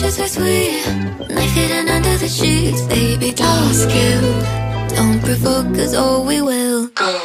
kisses are sweet, knife hidden under the sheets. Baby, don't skill, don't provoke, cause oh we will go.